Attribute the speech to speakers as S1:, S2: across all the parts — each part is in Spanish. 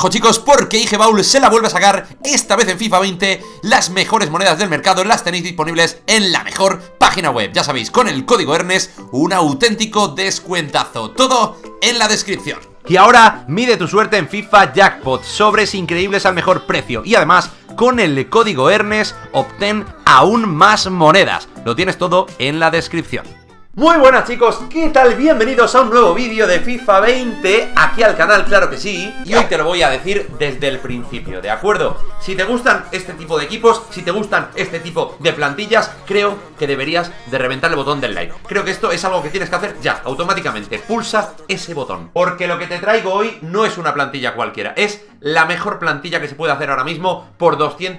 S1: Ojo chicos, porque IGBaul se la vuelve a sacar, esta vez en FIFA 20. Las mejores monedas del mercado las tenéis disponibles en la mejor página web. Ya sabéis, con el código Ernest, un auténtico descuentazo. Todo en la descripción.
S2: Y ahora, mide tu suerte en FIFA Jackpot, sobres increíbles al mejor precio. Y además, con el código Ernest, obtén aún más monedas. Lo tienes todo en la descripción. Muy buenas chicos, ¿qué tal? Bienvenidos a un nuevo vídeo de FIFA 20 aquí al canal, claro que sí. Y hoy te lo voy a decir desde el principio, ¿de acuerdo? Si te gustan este tipo de equipos, si te gustan este tipo de plantillas, creo que deberías de reventar el botón del like. Creo que esto es algo que tienes que hacer ya, automáticamente. Pulsa ese botón, porque lo que te traigo hoy no es una plantilla cualquiera, es la mejor plantilla que se puede hacer ahora mismo por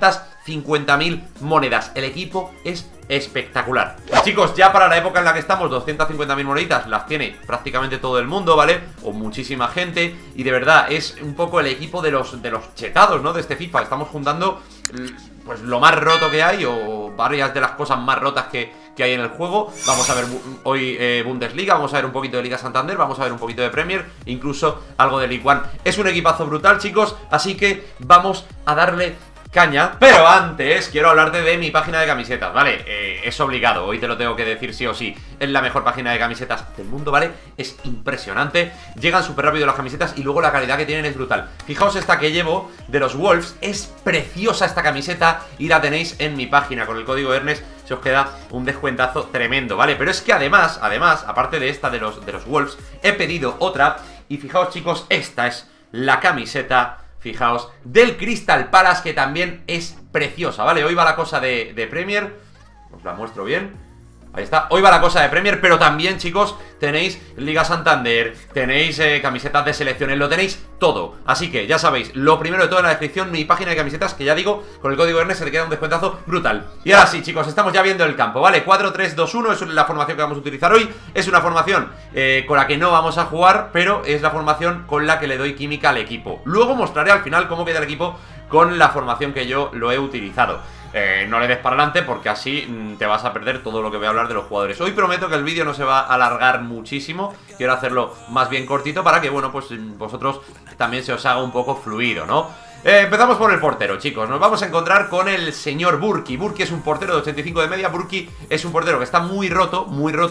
S2: 250.000 monedas. El equipo es espectacular. Chicos, ya para la época en la que estamos, 250.000 moneditas las tiene prácticamente todo el mundo, ¿vale? O muchísima gente. Y de verdad, es un poco el equipo de los chetados, ¿no? De este FIFA. Estamos juntando pues lo más roto que hay, o varias de las cosas más rotas que hay en el juego. Vamos a ver hoy Bundesliga, vamos a ver un poquito de Liga Santander, vamos a ver un poquito de Premier, incluso algo de League One. Es un equipazo brutal, chicos, así que vamos a darle caña. Pero antes quiero hablarte de mi página de camisetas, ¿vale? Es obligado, hoy te lo tengo que decir sí o sí. Es la mejor página de camisetas del mundo, ¿vale? Es impresionante, llegan súper rápido las camisetas y luego la calidad que tienen es brutal. Fijaos esta que llevo de los Wolves, es preciosa esta camiseta y la tenéis en mi página con el código Ernest. Se os queda un descuentazo tremendo, ¿vale? Pero es que además, aparte de esta de los Wolves, he pedido otra. Y fijaos chicos, esta es la camiseta, fijaos, del Crystal Palace, que también es preciosa, ¿vale? Hoy va la cosa de Premier, os la muestro bien. Ahí está, hoy va la cosa de Premier, pero también, chicos, tenéis Liga Santander, tenéis camisetas de selecciones, lo tenéis todo. Así que, ya sabéis, lo primero de todo en la descripción, mi página de camisetas, que ya digo, con el código Ernest se te queda un descuentazo brutal. Y ahora sí, chicos, estamos ya viendo el campo, ¿vale? 4-3-2-1 es la formación que vamos a utilizar hoy. Es una formación con la que no vamos a jugar, pero es la formación con la que le doy química al equipo. Luego mostraré al final cómo queda el equipo con la formación que yo lo he utilizado. No le des para adelante porque así te vas a perder todo lo que voy a hablar de los jugadores. Hoy prometo que el vídeo no se va a alargar muchísimo. Quiero hacerlo más bien cortito para que, bueno, pues vosotros también se os haga un poco fluido, ¿no? Empezamos por el portero, chicos. Nos vamos a encontrar con el señor Burki. Burki es un portero de 85 de media. Burki es un portero que está muy roto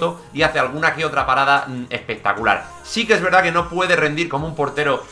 S2: y hace alguna que otra parada espectacular. Sí que es verdad que no puede rendir como un portero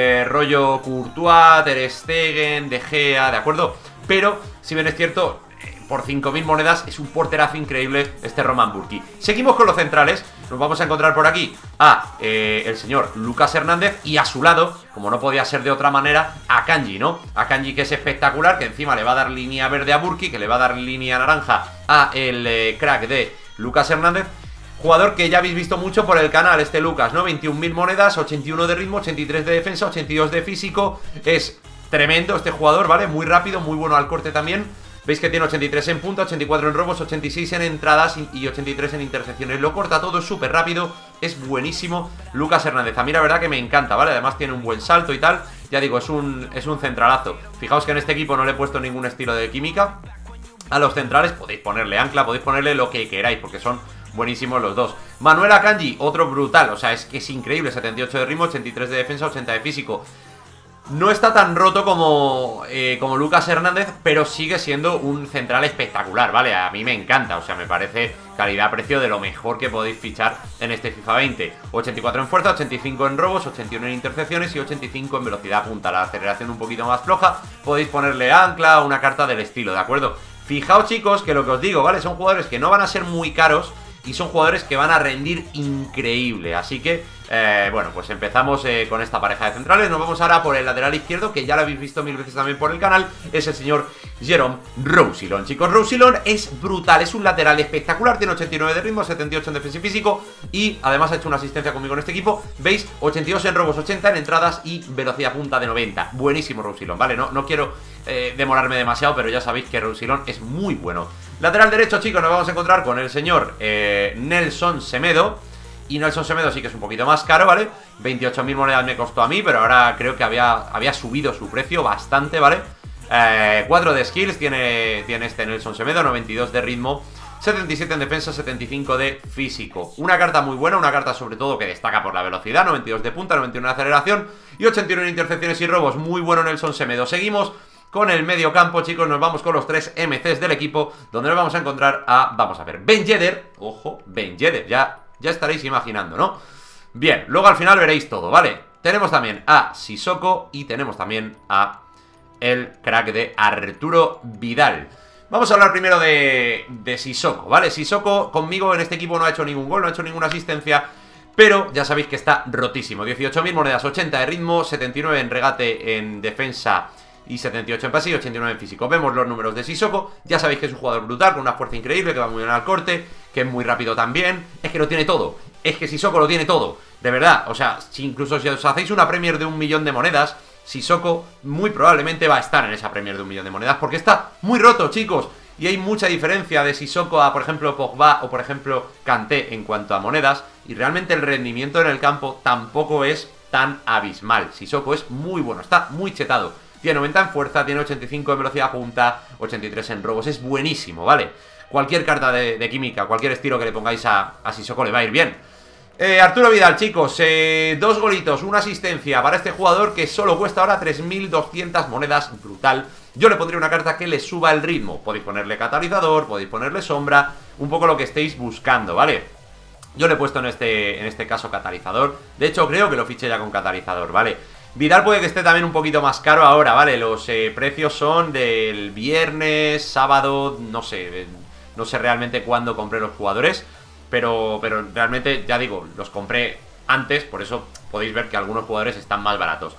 S2: rollo Courtois, Ter Stegen, De Gea, ¿de acuerdo? Pero, si bien es cierto, por 5.000 monedas es un porterazo increíble este Roman Burki. Seguimos con los centrales. Nos vamos a encontrar por aquí a el señor Lucas Hernández y a su lado, como no podía ser de otra manera, a Kanji, ¿no? A Kanji, que es espectacular, que encima le va a dar línea verde a Burki, que le va a dar línea naranja a el crack de Lucas Hernández. Jugador que ya habéis visto mucho por el canal, este Lucas, ¿no? 21.000 monedas, 81 de ritmo, 83 de defensa, 82 de físico. Es tremendo este jugador, ¿vale? Muy rápido, muy bueno al corte también. Veis que tiene 83 en punta, 84 en robos, 86 en entradas y 83 en intercepciones. Lo corta todo, es súper rápido, es buenísimo Lucas Hernández. A mí la verdad que me encanta, ¿vale? Además tiene un buen salto y tal. Ya digo, es un centralazo. Fijaos que en este equipo no le he puesto ningún estilo de química a los centrales. Podéis ponerle ancla, podéis ponerle lo que queráis, porque son buenísimos los dos. Manuel Akanji, otro brutal, o sea, es que es increíble. 78 de ritmo, 83 de defensa, 80 de físico. No está tan roto como Lucas Hernández, pero sigue siendo un central espectacular, ¿vale? A mí me encanta, o sea, me parece calidad-precio de lo mejor que podéis fichar en este FIFA 20. 84 en fuerza, 85 en robos, 81 en intercepciones y 85 en velocidad punta. La aceleración un poquito más floja, podéis ponerle ancla o una carta del estilo, ¿de acuerdo? Fijaos, chicos, que lo que os digo, ¿vale? Son jugadores que no van a ser muy caros y son jugadores que van a rendir increíble. Así que, bueno, pues empezamos con esta pareja de centrales. Nos vamos ahora por el lateral izquierdo, que ya lo habéis visto mil veces también por el canal. Es el señor Jerome Roussillon. Chicos, Roussillon es brutal, es un lateral espectacular. Tiene 89 de ritmo, 78 en defensa y físico. Y además ha hecho una asistencia conmigo en este equipo. ¿Veis? 82 en robos, 80 en entradas y velocidad punta de 90. Buenísimo Roussillon, ¿vale? No quiero demorarme demasiado, pero ya sabéis que Roussillon es muy bueno. Lateral derecho, chicos, nos vamos a encontrar con el señor Nelson Semedo. Y Nelson Semedo sí que es un poquito más caro, ¿vale? 28.000 monedas me costó a mí, pero ahora creo que había subido su precio bastante, ¿vale? 4 de skills tiene este Nelson Semedo, 92 de ritmo, 77 en defensa, 75 de físico. Una carta muy buena, una carta sobre todo que destaca por la velocidad, 92 de punta, 91 de aceleración y 81 en intercepciones y robos. Muy bueno Nelson Semedo. Seguimos con el medio campo, chicos, nos vamos con los 3 MCs del equipo, donde nos vamos a encontrar a, vamos a ver, Ben Yedder. Ojo, Ben Yedder, ya estaréis imaginando, ¿no? Bien, luego al final veréis todo, ¿vale? Tenemos también a Sissoko y tenemos también a el crack de Arturo Vidal. Vamos a hablar primero de Sissoko, ¿vale? Sissoko conmigo en este equipo no ha hecho ningún gol, no ha hecho ninguna asistencia, pero ya sabéis que está rotísimo. 18.000 monedas, 80 de ritmo, 79 en regate, en defensa y 78 en pase y 89 en físico. Vemos los números de Sissoko, ya sabéis que es un jugador brutal, con una fuerza increíble, que va muy bien al corte, que es muy rápido también. Es que lo tiene todo, es que Sissoko lo tiene todo, de verdad. O sea, incluso si os hacéis una Premier de 1 millón de monedas, Sissoko muy probablemente va a estar en esa Premier de 1 millón de monedas, porque está muy roto, chicos. Y hay mucha diferencia de Sissoko a, por ejemplo, Pogba o, por ejemplo, Kanté en cuanto a monedas. Y realmente el rendimiento en el campo tampoco es tan abismal. Sissoko es muy bueno, está muy chetado. Tiene 90 en fuerza, tiene 85 en velocidad punta, 83 en robos. Es buenísimo, ¿vale? Cualquier carta de química, cualquier estilo que le pongáis a Sissoko le va a ir bien. Arturo Vidal, chicos, 2 golitos, una asistencia para este jugador que solo cuesta ahora 3.200 monedas, brutal. Yo le pondría una carta que le suba el ritmo. Podéis ponerle catalizador, podéis ponerle sombra, un poco lo que estéis buscando, ¿vale? Yo le he puesto en este caso catalizador. De hecho, creo que lo fiché ya con catalizador, ¿vale? Vidal puede que esté también un poquito más caro ahora, ¿vale? Los precios son del viernes, sábado, no sé realmente cuándo compré los jugadores. Pero realmente, ya digo, los compré antes, por eso podéis ver que algunos jugadores están más baratos.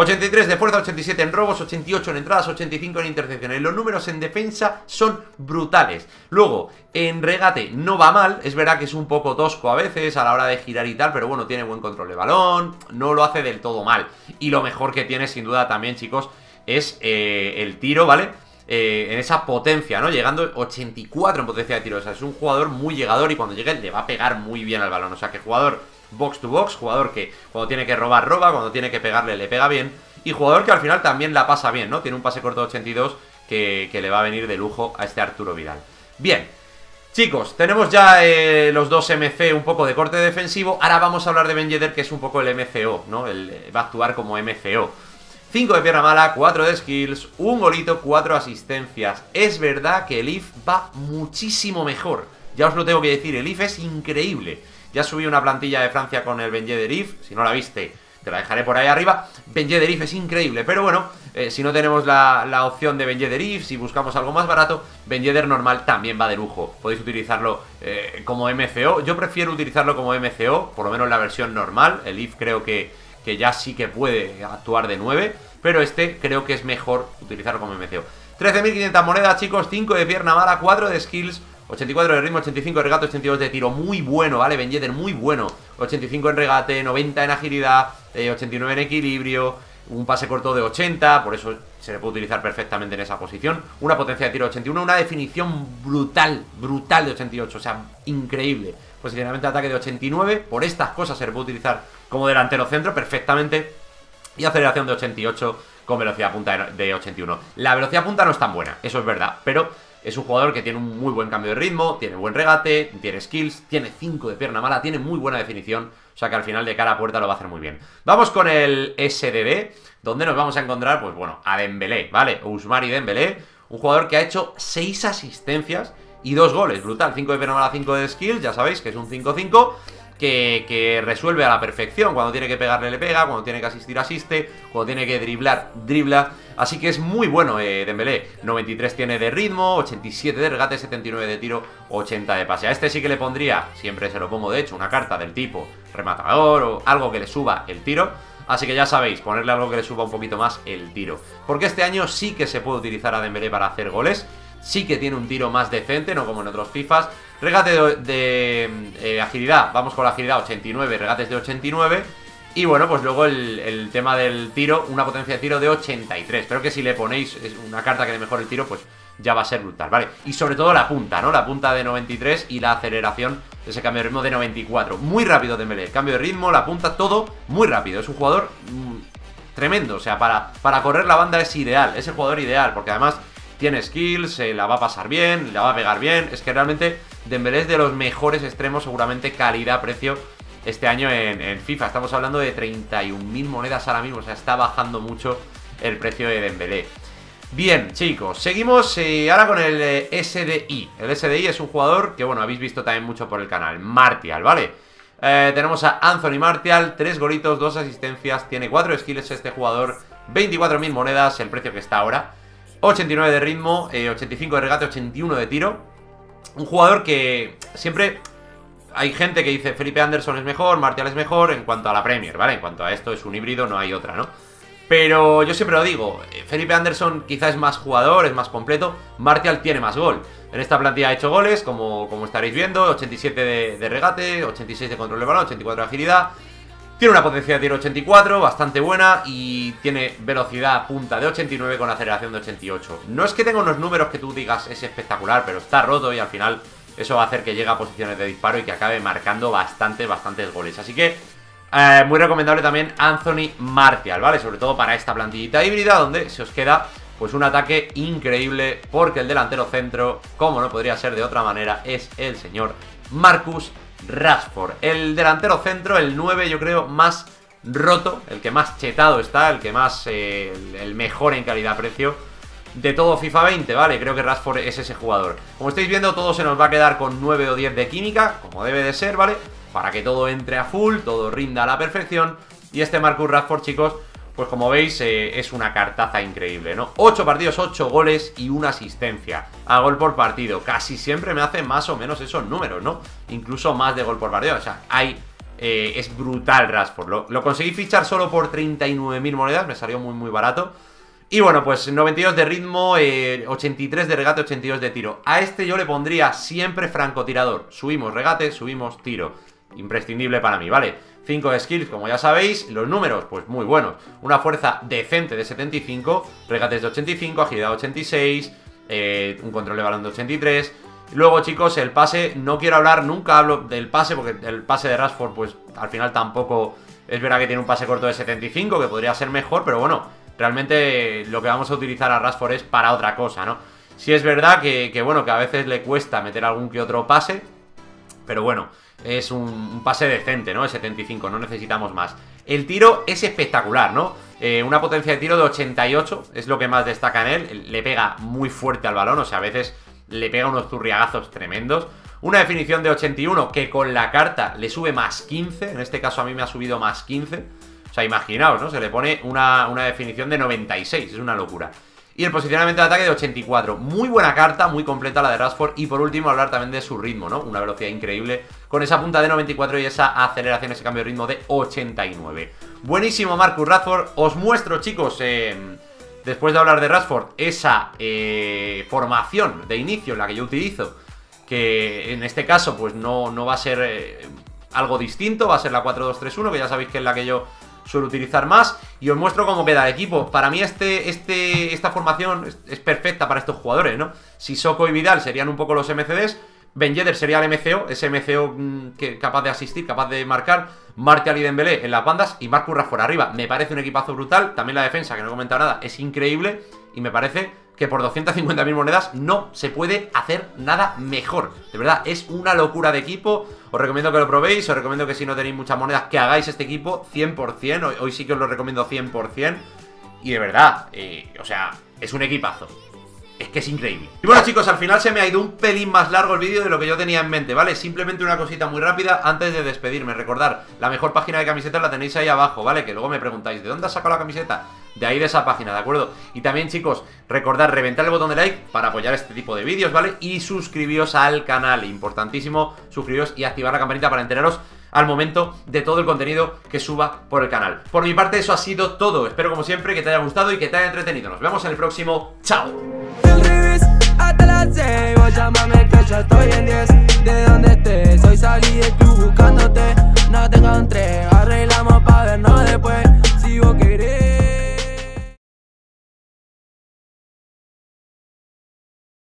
S2: 83 de fuerza, 87 en robos, 88 en entradas, 85 en intercepciones. Los números en defensa son brutales. Luego, en regate no va mal. Es verdad que es un poco tosco a veces a la hora de girar y tal, pero bueno, tiene buen control de balón, no lo hace del todo mal. Y lo mejor que tiene, sin duda también, chicos, es el tiro, ¿vale? En esa potencia, ¿no? Llegando 84 en potencia de tiro. O sea, es un jugador muy llegador y cuando llegue le va a pegar muy bien al balón. O sea, que jugador box to box, jugador que cuando tiene que robar, roba, cuando tiene que pegarle, le pega bien. Y jugador que al final también la pasa bien, ¿no? Tiene un pase corto de 82 que le va a venir de lujo a este Arturo Vidal. Bien, chicos, tenemos ya los 2 MC un poco de corte defensivo. Ahora vamos a hablar de Ben Yedder, que es un poco el MCO, ¿no? Va a actuar como MCO. 5 de pierna mala, 4 de skills, 1 golito, 4 asistencias. Es verdad que el IF va muchísimo mejor. Ya os lo tengo que decir, el IF es increíble. Ya subí una plantilla de Francia con el Ben Yedder IF. Si no la viste, te la dejaré por ahí arriba. Ben Yedder IF es increíble, pero bueno, si no tenemos la opción de Ben Yedder IF, si buscamos algo más barato, Ben Yedder normal también va de lujo. Podéis utilizarlo como MCO. Yo prefiero utilizarlo como MCO, por lo menos la versión normal. El IF creo que ya sí que puede actuar de 9, pero este creo que es mejor utilizarlo como MCO. 13.500 monedas, chicos, 5 de pierna mala, 4 de skills, 84 de ritmo, 85 de regate, 82 de tiro. Muy bueno, ¿vale? Ben Yedder, muy bueno. 85 en regate, 90 en agilidad, 89 en equilibrio, un pase corto de 80, por eso se le puede utilizar perfectamente en esa posición. Una potencia de tiro de 81, una definición brutal, brutal de 88, o sea, increíble. Posicionamiento de ataque de 89, por estas cosas se le puede utilizar como delantero centro perfectamente. Y aceleración de 88 con velocidad punta de 81. La velocidad punta no es tan buena, eso es verdad, pero es un jugador que tiene un muy buen cambio de ritmo, tiene buen regate, tiene skills, tiene 5 de pierna mala, tiene muy buena definición. O sea que al final de cara a puerta lo va a hacer muy bien. Vamos con el SDD, donde nos vamos a encontrar, pues bueno, a Dembélé, ¿vale? Ousmane Dembélé, un jugador que ha hecho 6 asistencias y 2 goles, brutal. 5 de pierna mala, 5 de skills, ya sabéis que es un 5-5 que resuelve a la perfección. Cuando tiene que pegarle, le pega, cuando tiene que asistir, asiste, cuando tiene que driblar, dribla. Así que es muy bueno Dembélé. 93 tiene de ritmo, 87 de regate, 79 de tiro, 80 de pase. A este sí que le pondría, siempre se lo pongo de hecho, una carta del tipo rematador o algo que le suba el tiro. Así que ya sabéis, ponerle algo que le suba un poquito más el tiro. Porque este año sí que se puede utilizar a Dembélé para hacer goles. Sí que tiene un tiro más decente, no como en otros FIFAs. Regate de agilidad, vamos con la agilidad, 89, regates de 89. Y bueno, pues luego el tema del tiro, una potencia de tiro de 83. Creo que si le ponéis una carta que le mejore el tiro, pues ya va a ser brutal, ¿vale? Y sobre todo la punta, ¿no? La punta de 93 y la aceleración, ese cambio de ritmo de 94. Muy rápido Dembélé, el cambio de ritmo, la punta, todo muy rápido. Es un jugador tremendo, o sea, para correr la banda es ideal, es el jugador ideal, porque además tiene skills, la va a pasar bien, la va a pegar bien. Es que realmente Dembélé es de los mejores extremos, seguramente calidad-precio este año en FIFA. Estamos hablando de 31.000 monedas ahora mismo, o sea, está bajando mucho el precio de Dembélé. Bien, chicos, seguimos ahora con el SDI. El SDI es un jugador que, bueno, habéis visto también mucho por el canal, Martial, ¿vale? Tenemos a Anthony Martial, 3 golitos, 2 asistencias, tiene 4 skills este jugador, 24.000 monedas, el precio que está ahora, 89 de ritmo, 85 de regate, 81 de tiro. Un jugador que siempre hay gente que dice Felipe Anderson es mejor, Martial es mejor en cuanto a la Premier, ¿vale? En cuanto a esto es un híbrido, no hay otra, ¿no? Pero yo siempre lo digo, Felipe Anderson quizás es más jugador, es más completo, Martial tiene más gol. En esta plantilla ha hecho goles, como estaréis viendo, 87 de regate, 86 de control de balón, 84 de agilidad. Tiene una potencia de tiro 84, bastante buena, y tiene velocidad punta de 89 con aceleración de 88. No es que tenga unos números que tú digas es espectacular, pero está roto y al final eso va a hacer que llegue a posiciones de disparo y que acabe marcando bastantes goles. Así que muy recomendable también Anthony Martial, ¿vale? Sobre todo para esta plantillita híbrida donde se os queda pues un ataque increíble, porque el delantero centro, como no podría ser de otra manera, es el señor Marcus Rashford. El delantero centro, el 9 yo creo más roto, el que más chetado está, el que más, el mejor en calidad-precio de todo FIFA 20, ¿vale? Creo que Rashford es ese jugador. Como estáis viendo, todo se nos va a quedar con 9 o 10 de química, como debe de ser, ¿vale? Para que todo entre a full, todo rinda a la perfección. Y este Marcus Rashford, chicos, pues como veis, es una cartaza increíble, ¿no? 8 partidos, 8 goles y una asistencia a gol por partido. Casi siempre me hace más o menos esos números, ¿no? Incluso más de gol por partido. O sea, es brutal Rashford. Lo conseguí fichar solo por 39.000 monedas, me salió muy barato. Y bueno, pues 92 de ritmo, 83 de regate, 82 de tiro. A este yo le pondría siempre francotirador. Subimos regate, subimos tiro. Imprescindible para mí, ¿vale? 5 de skills, como ya sabéis. Los números, pues muy buenos. Una fuerza decente de 75, regates de 85, agilidad de 86, un control de balón de 83. Luego, chicos, el pase, no quiero hablar, nunca hablo del pase, porque el pase de Rashford, pues al final tampoco... Es verdad que tiene un pase corto de 75, que podría ser mejor, pero bueno, realmente lo que vamos a utilizar a Rashford es para otra cosa, ¿no? Sí es verdad que bueno, que a veces le cuesta meter algún que otro pase, pero bueno, es un pase decente, ¿no? Es 75, no necesitamos más. El tiro es espectacular, ¿no? Una potencia de tiro de 88, es lo que más destaca en él. Le pega muy fuerte al balón, o sea, a veces le pega unos zurriagazos tremendos. Una definición de 81, que con la carta le sube más 15, en este caso a mí me ha subido más 15. O sea, imaginaos, ¿no? Se le pone una definición de 96, es una locura. Y el posicionamiento de ataque de 84. Muy buena carta, muy completa la de Rashford. Y por último, hablar también de su ritmo, ¿no? Una velocidad increíble, con esa punta de 94 y esa aceleración, ese cambio de ritmo de 89. Buenísimo Marcus Rashford. Os muestro, chicos, después de hablar de Rashford, esa formación de inicio en la que yo utilizo, que en este caso pues no va a ser algo distinto, va a ser la 4-2-3-1, que ya sabéis que es la que yo suelo utilizar más, y os muestro cómo queda el equipo. Para mí esta formación es perfecta para estos jugadores, ¿no? Sissoko y Vidal serían un poco los MCDs, Ben Yedder sería el MCO, ese MCO capaz de asistir, capaz de marcar, Martial y Dembélé en las bandas y Marcus Rashford arriba. Me parece un equipazo brutal. También la defensa, que no he comentado nada, es increíble, y me parece que por 250.000 monedas no se puede hacer nada mejor. De verdad, es una locura de equipo. Os recomiendo que lo probéis, os recomiendo que si no tenéis muchas monedas, que hagáis este equipo 100%. Hoy sí que os lo recomiendo 100%. Y de verdad, o sea, es un equipazo. Es que es increíble. Y bueno, chicos, al final se me ha ido un pelín más largo el vídeo de lo que yo tenía en mente, ¿vale? Simplemente una cosita muy rápida antes de despedirme. Recordar, la mejor página de camisetas la tenéis ahí abajo, ¿vale? Que luego me preguntáis, ¿de dónde has sacado la camiseta? De ahí, de esa página, ¿de acuerdo? Y también, chicos, recordad reventar el botón de like para apoyar este tipo de vídeos, ¿vale? Y suscribiros al canal, importantísimo, suscribiros y activar la campanita para enteraros al momento de todo el contenido que suba por el canal. Por mi parte, eso ha sido todo. Espero, como siempre, que te haya gustado y que te haya entretenido. Nos vemos en el próximo. ¡Chao!
S3: Hasta las 6, vos llámame que yo estoy en 10. De donde estés, hoy salí del club buscándote. No te